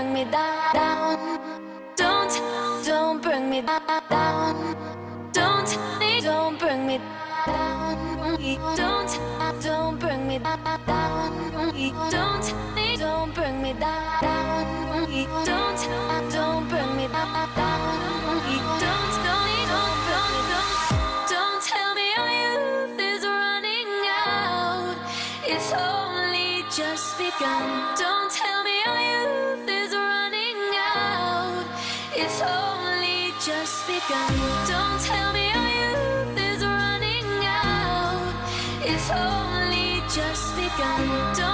bring me down. Don't bring me down. Don't bring me down. Don't bring me down. Don't bring me down. Don't bring me down. Don't tell me our youth is running out. It's only just begun. Don't tell me our youth is running out. It's only just begun. Don't tell me our youth is running out. It's only just begun.